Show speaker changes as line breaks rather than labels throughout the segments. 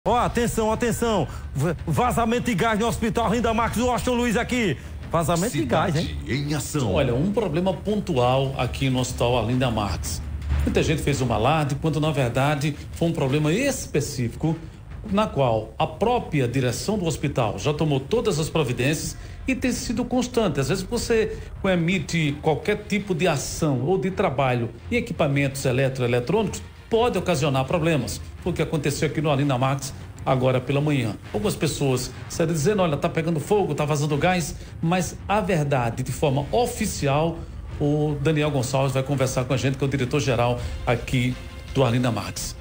Ó, atenção, atenção. Vazamento de gás no Hospital Linda Marques, o Washington Luiz aqui. Vazamento de gás, hein?
Em ação.
Olha, um problema pontual aqui no Hospital Arlinda Marques. Muita gente fez um alarde, quando na verdade foi um problema específico, na qual a própria direção do hospital já tomou todas as providências e tem sido constante. Às vezes você emite qualquer tipo de ação ou de trabalho em equipamentos eletrônicos, pode ocasionar problemas. Foi o que aconteceu aqui no Arlinda Marques agora pela manhã. Algumas pessoas saíram dizendo, olha, tá pegando fogo, tá vazando gás, mas a verdade, de forma oficial, o Daniel Gonçalves vai conversar com a gente, que é o diretor-geral aqui do Arlinda Marques.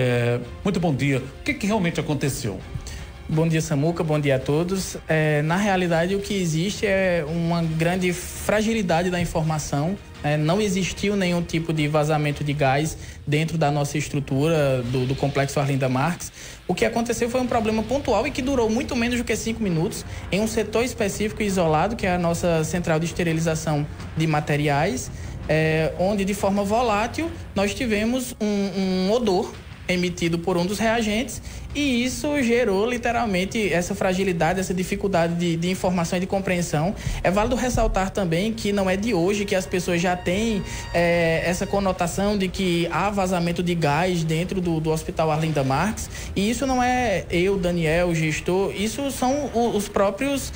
Muito bom dia. O que realmente aconteceu?
Bom dia, Samuca. Bom dia a todos. Na realidade, o que existe é uma grande fragilidade da informação. Não existiu nenhum tipo de vazamento de gás dentro da nossa estrutura do Complexo Arlinda Marques. O que aconteceu foi um problema pontual e que durou muito menos do que 5 minutos em um setor específico e isolado, que é a nossa central de esterilização de materiais, onde de forma volátil nós tivemos um odor emitido por um dos reagentes e isso gerou literalmente essa fragilidade, essa dificuldade de informação e de compreensão. É válido ressaltar também que não é de hoje que as pessoas já têm essa conotação de que há vazamento de gás dentro do Hospital Arlinda Marques, e isso não é eu, Daniel, gestor, isso são os próprios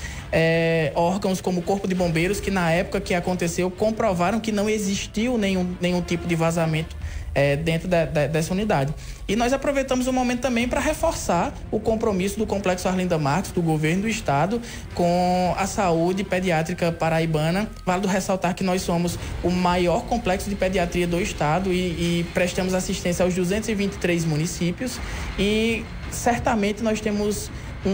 órgãos como o Corpo de Bombeiros, que na época que aconteceu comprovaram que não existiu nenhum tipo de vazamento dentro dessa unidade. E nós aproveitamos o momento também para reforçar o compromisso do Complexo Arlinda Marques, do governo do estado, com a saúde pediátrica paraibana. Válido ressaltar que nós somos o maior complexo de pediatria do estado e prestamos assistência aos 223 municípios e certamente nós temos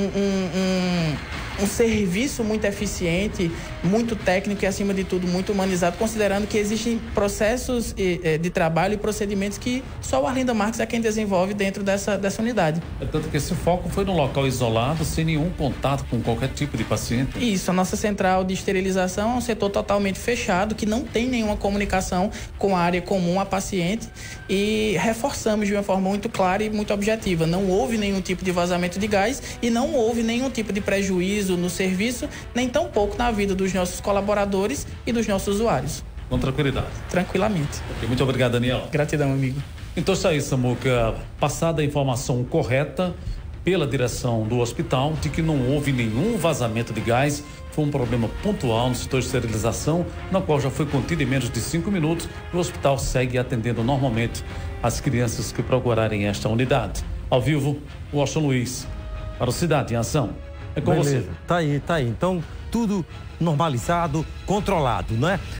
um serviço muito eficiente, muito técnico e, acima de tudo, muito humanizado, considerando que existem processos de trabalho e procedimentos que só o Arlinda Marques é quem desenvolve dentro dessa unidade.
Tanto que esse foco foi num local isolado, sem nenhum contato com qualquer tipo de paciente?
Isso, a nossa central de esterilização é um setor totalmente fechado, que não tem nenhuma comunicação com a área comum a paciente, e reforçamos de uma forma muito clara e muito objetiva. Não houve nenhum tipo de vazamento de gás e não houve nenhum tipo de prejuízo no serviço, nem tampouco na vida dos nossos colaboradores e dos nossos usuários.
Com tranquilidade?
Tranquilamente.
Okay, muito obrigado, Daniel.
Gratidão, amigo.
Então está aí, Samuca, passada a informação correta pela direção do hospital de que não houve nenhum vazamento de gás, foi um problema pontual no setor de esterilização, na qual já foi contido em menos de 5 minutos e o hospital segue atendendo normalmente as crianças que procurarem esta unidade. Ao vivo, Washington Luiz, para o Cidade em Ação. É com
Beleza.
você.
Tá aí. Então, tudo normalizado, controlado, né?